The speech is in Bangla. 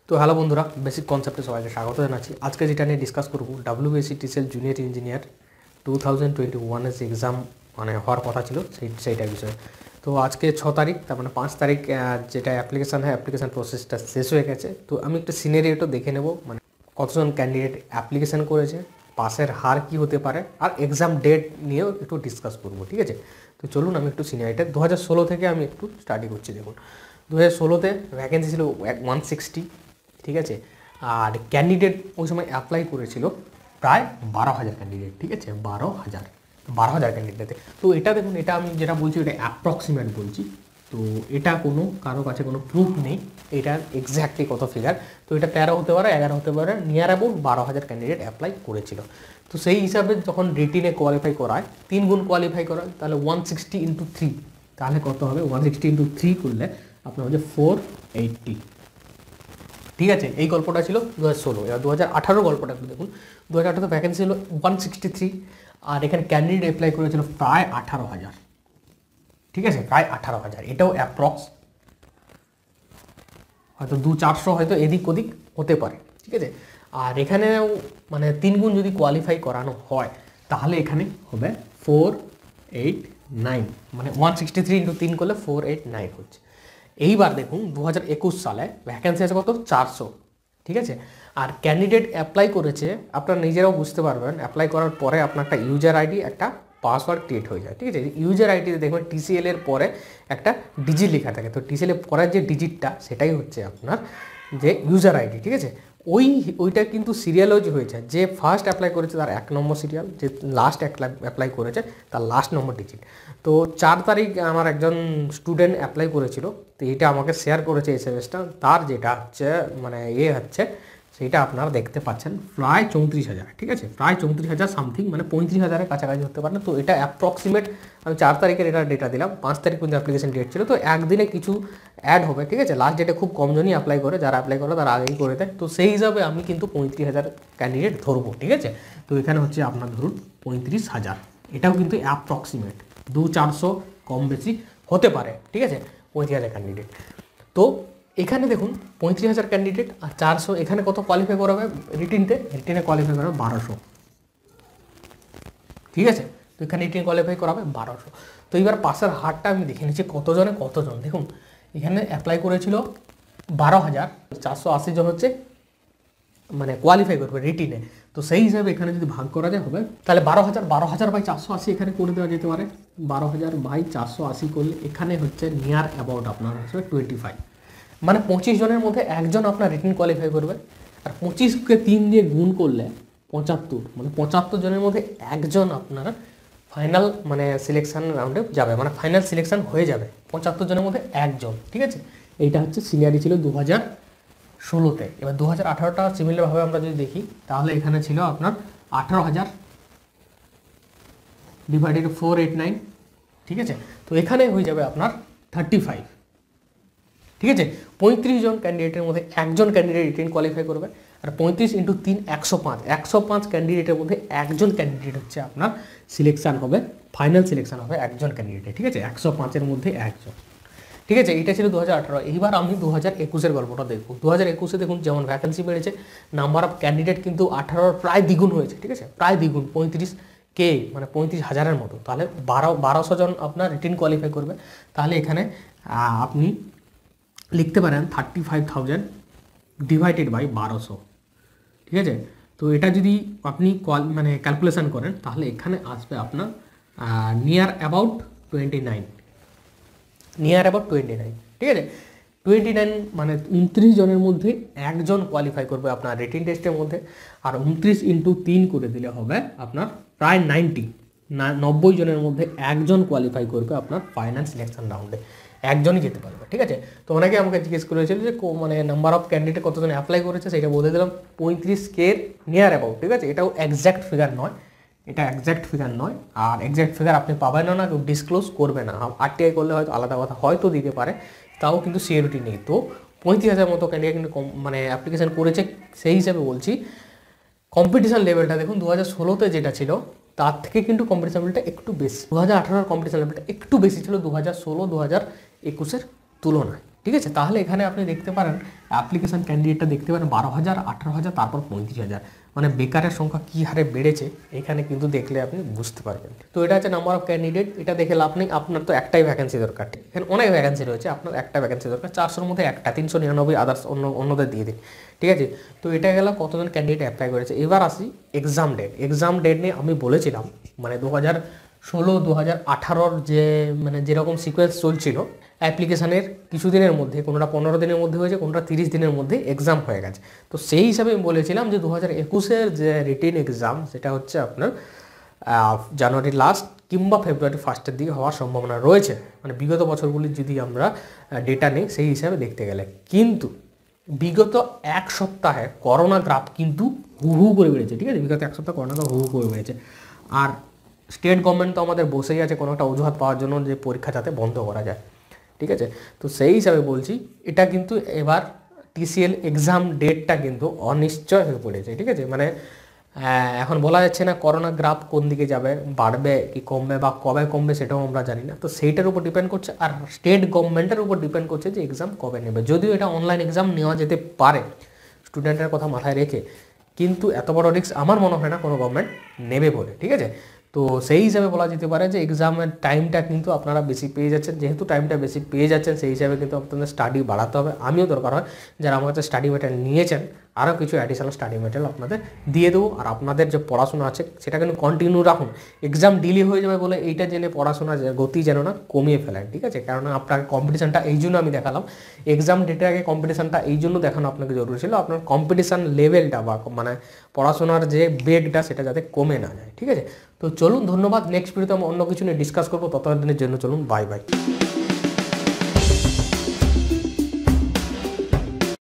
তো হ্যালো বন্ধুরা, বেসিক কনসেপ্টে সবাইকে স্বাগত জানাচ্ছি। আজকে যেটা নিয়ে ডিসকাস করবো, ডাব্লিউবিএসসি টিসিএল জুনিয়র ইঞ্জিনিয়ার 2021 যে এক্সাম হওয়ার কথা ছিল সেইটার বিষয়ে। তো আজকে 6 তারিখ, তার মানে 5 তারিখ যেটা অ্যাপ্লিকেশান প্রসেসটা শেষ হয়ে গেছে। তো আমি একটা সিনারিওটা দেখে নেব, মানে কতজন ক্যান্ডিডেট অ্যাপ্লিকেশান করেছে, পাসের হার কি হতে পারে, আর এক্সাম ডেট নিয়েও একটু ডিসকাস করবো, ঠিক আছে। তো চলুন আমি একটু সিনারিটা 2016 থেকে আমি একটু স্টাডি করছি। দেখুন 2016তে ভ্যাকেন্সি ছিল 160, ঠিক আছে। আর ক্যান্ডিডেট ওই সময় অ্যাপ্লাই করেছিল প্রায় 12,000 ক্যান্ডিডেট, ঠিক আছে, 12,000 ক্যান্ডিডেটে। তো এটা দেখুন, এটা আমি যেটা বলছি এটা অ্যাপ্রক্সিমেট বলছি। তো এটা কারো কাছে কোনো প্রুফ নেই এটার এক্স্যাক্টলি কত ফিগার। তো এটা 13 হতে পারে, 11 হতে পারে, নিয়ার অ্যাবাউট 12,000 ক্যান্ডিডেট অ্যাপ্লাই করেছিল। তো সেই হিসাবে যখন রিটিনে কোয়ালিফাই করায়, 3 গুণ কোয়ালিফাই করায়, তাহলে 160 × 3, তাহলে কত হবে? 160 × 3 করলে আপনার হচ্ছে 480, ঠিক আছে। এই গল্পটা ছিল 2016। এবার 2018 গল্পটা একটু দেখুন। 2018 ভ্যাকেন্সি ছিল 163, আর এখানে ক্যান্ডিডেট অ্যাপ্লাই করেছিল প্রায় 18,000, ঠিক আছে, প্রায় 18,000। এটাও অ্যাপ্রক্স, হয়তো 200-400 হয়তো এদিক ওদিক হতে পারে, ঠিক আছে। আর এখানেও মানে 3 গুণ যদি কোয়ালিফাই করানো হয়, তাহলে এখানে হবে 489, মানে 163 × 3 করলে 489 হচ্ছে। এইবার দেখুন 2021 সালে ভ্যাকেন্সি আছে কত? 400, ঠিক আছে। আর ক্যান্ডিডেট অ্যাপ্লাই করেছে, আপনারা নিজেরাও বুঝতে পারবেন, অ্যাপ্লাই করার পরে আপনার একটা ইউজার আইডি, একটা পাসওয়ার্ড ক্রিয়েট হয়ে যায়, ঠিক আছে। ইউজার আইডিতে দেখবেন টিসিএল এর পরে একটা ডিজিট লেখা থাকে। তো টিসিএল এর পরের যে ডিজিটটা, সেটাই হচ্ছে আপনার যে ইউজার আইডি, ঠিক আছে। ওইটা কিন্তু সিরিয়াল ওয়াইজ হয়েছে। যে ফার্স্ট অ্যাপ্লাই করেছে তার 1 নম্বর সিরিয়াল, যে লাস্ট অ্যাপ্লাই করেছে তার লাস্ট নম্বর ডিজিট। তো 4 তারিখ আমার একজন স্টুডেন্ট অ্যাপ্লাই করেছিল, তো এটা আমাকে শেয়ার করেছে এসএমএসটা। তার যেটা হচ্ছে মানে হচ্ছে সেইটা আপনারা দেখতে পাচ্ছেন, প্রায় 34,000, ঠিক আছে, প্রায় 34,000 সামথিং, মানে 35,000-এর কাছাকাছি হতে পারে। তো এটা অ্যাপ্রক্সিমেট, আমি 4 তারিখের এটা ডেটা দিলাম। 5 তারিখ পর্যন্ত অ্যাপ্লিকেশন ডেট ছিল। তো একদিনে কিছু অ্যাড হবে, ঠিক আছে। লাস্ট ডেটে খুব কমজনই অ্যাপ্লাই করে, যারা অ্যাপ্লাই করে তারা আগেই করে দেয়। তো সেই হিসাবে আমি কিন্তু 35,000 ক্যান্ডিডেট ধরবো, ঠিক আছে। তো এখানে হচ্ছে আপনার ধরুন 35,000, এটাও কিন্তু অ্যাপ্রক্সিমেট, 200-400 কম বেশি হতে পারে, ঠিক আছে, 35,000 ক্যান্ডিডেট। তো এখানে দেখুন 35,000 ক্যান্ডিডেট আর 400, এখানে কত কোয়ালিফাই করা হবে? রিটিনে কোয়ালিফাই করা হবে 1200, ঠিক আছে। তো এখানে রিটিনে কোয়ালিফাই করা হবে 1200। তো এবার পাসের হারটা আমি দেখে নিচ্ছি কতজন। দেখুন এখানে অ্যাপ্লাই করেছিল 12,480 জন হচ্ছে মানে কোয়ালিফাই করবে রিটিনে। তো সেই হিসাবে এখানে যদি ভাগ করা যায় হবে, তাহলে 12,000/480 এখানে করে দেওয়া যেতে পারে। 12,000/480 করলে এখানে হচ্ছে নিয়ার অ্যাবাউট আপনার হচ্ছে 25, মানে 25 জনের মধ্যে একজন আপনার রিটিন কোয়ালিফাই করবে। আর 25কে 3 দিয়ে গুণ করলে 75, মানে 75 জনের মধ্যে একজন আপনার ফাইনাল মানে সিলেকশন রাউন্ডে যাবে, মানে ফাইনাল সিলেকশন হয়ে যাবে 75 জনের মধ্যে একজন, ঠিক আছে। এইটা হচ্ছে সিনিয়রি ছিল 2016-তে। এবার 2018টা সিমিলারভাবে আমরা যদি দেখি, তাহলে এখানে ছিল আপনার 18,000 ডিভাইডেড 489, ঠিক আছে। তো এখানে হয়ে যাবে আপনার 35, ঠিক আছে। 35 জন ক্যান্ডিডেটের মধ্যে একজন ক্যান্ডিডেট রিটেন কোয়ালিফাই করবে। আর 35 × 3 105 ক্যান্ডিডেটের মধ্যে একজন ক্যান্ডিডেট হচ্ছে আপনার সিলেকশান হবে, ফাইনাল সিলেকশান হবে একজন ক্যান্ডিডেটের, ঠিক আছে, 105-এর মধ্যে একজন, ঠিক আছে। এইটা ছিল 2018। এইবার আমি 2021-এর গল্পটা দেখব। 2021-এ দেখুন যেমন ভ্যাকেন্সি বেড়েছে, নাম্বার অফ ক্যান্ডিডেট কিন্তু 18-র প্রায় দ্বিগুণ হয়েছে, ঠিক আছে, প্রায় দ্বিগুণ, 35K, মানে 35,000-এর মতো। তাহলে 1200 জন আপনার রিটেন কোয়ালিফাই করবে। তাহলে এখানে আপনি লিখতে পারেন 35,000 ডিভাইডেড বাই 1200, ঠিক আছে। তো এটা যদি আপনি মানে ক্যালকুলেশন করেন, তাহলে এখানে আসবে আপনার নিয়ার অ্যাবাউট 29, ঠিক আছে। 29 মানে 29 জনের মধ্যে একজন কোয়ালিফাই করবে আপনার রিটিন টেস্টের মধ্যে। আর 29 × 3 করে দিলে হবে আপনার প্রায় 90 জনের মধ্যে একজন কোয়ালিফাই করবে আপনার ফাইনাল সিলেকশন রাউন্ডে, একজনই যেতে পারবে, ঠিক আছে। তো অনেকে আমাকে জিজ্ঞেস করেছিল যে মানে নাম্বার অফ ক্যান্ডিডেট কতজন অ্যাপ্লাই করেছে, সেটা বলে দিলাম 35K-র নিয়ার অ্যাবাউট, ঠিক আছে। এটাও এক্স্যাক্ট ফিগার নয়, আর এক্স্যাক্ট ফিগার আপনি পাবেন না, কেউ ডিসক্লোজ করবে না। আরটিআই করলে হয়তো আলাদা কথা, হয়তো দিতে পারে, তাও কিন্তু সিওরিটি নেই। তো 35,000 মতো ক্যান্ডিডেট কিন্তু মানে অ্যাপ্লিকেশন করেছে। সেই হিসাবে বলছি কম্পিটিশান লেভেলটা দেখুন 2016-তে যেটা ছিল তার থেকে কিন্তু কম্পিটিশান লেভেলটা একটু বেশি। 2018-এর কম্পিটিশান লেভেলটা একটু বেশি ছিল 2016-2021-এর তুলনায়, ঠিক আছে, তাহলে এখানে আপনি দেখতে পারেন অ্যাপ্লিকেশন ক্যান্ডিডেটটা দেখতে পারেন 12,000, 18,000, তারপর 35,000, মানে বেকারের সংখ্যা কী হারে বেড়েছে এখানে কিন্তু দেখলে আপনি বুঝতে পারবেন। তো এটা হচ্ছে নাম্বার অফ ক্যান্ডিডেট, এটা দেখে লাভ নেই, আপনার তো একটাই ভ্যাকেন্সি দরকার, এখানে অনেক ভ্যাকেন্সি রয়েছে, আপনার একটা ভ্যাকেন্সি দরকার, 400-র মধ্যে একটা, 399 আদার্স অন্যদের দিয়ে দিন, ঠিক আছে। তো এটা গেল কতজন ক্যান্ডিডেট অ্যাপ্লাই করেছে। এবার আসি এক্সাম ডেট। এক্সাম ডেট নিয়ে আমি বলেছিলাম মানে 2016, 2018 যে মানে যেরকম সিকোয়েন্স চলছিল অ্যাপ্লিকেশানের কিছুদিনের মধ্যে, কোনোটা 15 দিনের মধ্যে হয়েছে, কোনোটা 30 দিনের মধ্যে এক্সাম হয়ে গেছে। তো সেই হিসাবে আমি বলেছিলাম যে 2021-এর যে রিটেন এক্সাম সেটা হচ্ছে আপনার জানুয়ারি লাস্ট কিংবা ফেব্রুয়ারি ফার্স্টের দিকে হওয়ার সম্ভাবনা রয়েছে, মানে বিগত বছরগুলির যদি আমরা ডেটা নিই সেই হিসাবে দেখতে গেলে। কিন্তু বিগত এক সপ্তাহে করোনা গ্রাফ কিন্তু হু করে বেড়েছে, ঠিক আছে, বিগত এক সপ্তাহে করোনা গ্রাফ হু করে বেড়েছে। আর স্টেট গভর্নমেন্ট তো আমাদের বসেই আছে কোনো একটা অজুহাত পাওয়ার জন্য যে পরীক্ষা যাতে বন্ধ করা যায়, ঠিক আছে। তো সেই হিসাবে বলছি এটা কিন্তু এবার টিসিএল এক্সাম ডেটটা কিন্তু অনিশ্চয় হয়ে পড়েছে, ঠিক আছে। মানে এখন বলা যাচ্ছে না করোনা গ্রাফ কোন দিকে যাবে, বাড়বে কি কমবে বা কবে কমবে সেটাও আমরা জানি না। তো সেইটার উপর ডিপেন্ড করছে, আর স্টেট গভর্নমেন্টের উপর ডিপেন্ড করছে যে এক্সাম কবে নেবে। যদিও এটা অনলাইন এক্সাম নেওয়া যেতে পারে স্টুডেন্টের কথা মাথায় রেখে, কিন্তু এত বড় রিস্ক আমার মনে হয় না কোনো গভর্নমেন্ট নেবে বলে, ঠিক আছে। তো সেই হিসাবে বলা যেতে পারে যে এক্সামের টাইমটা কিন্তু আপনারা বেশি পেয়ে যাচ্ছেন। যেহেতু টাইমটা বেশি পেয়ে যাচ্ছেন সেই হিসাবে কিন্তু আপনাদের স্টাডি বাড়াতে হবে। আমিও দরকার হয় যারা আমার কাছে স্টাডি মেটেরিয়াল নিয়েছেন আরও কিছু অ্যাডিশনাল স্টাডি মেটেরিয়াল আপনাদের দিয়ে দেবো। আর আপনাদের যে পড়াশোনা আছে সেটা কিন্তু কন্টিনিউ রাখুন। এক্সাম ডিলে হয়ে যাবে বলে এইটা জেনে পড়াশোনার গতি যেন না কমিয়ে ফেলেন, ঠিক আছে। কারণ আপনার কম্পিটিশানটা এই জন্য আমি দেখালাম, এক্সাম ডেটের আগে কম্পিটিশানটা এই জন্য দেখানো আপনাকে জরুরি ছিল, আপনার কম্পিটিশান লেভেলটা বা মানে পড়াশোনার যে বেগটা সেটা যাতে কমে না যায়, ঠিক আছে। তো চলুন, ধন্যবাদ। নেক্সট ভিডিওতে আমরা অন্য কিছু নিয়ে ডিসকাস করবো, ততদিনের জন্য চলুন, বাই বাই।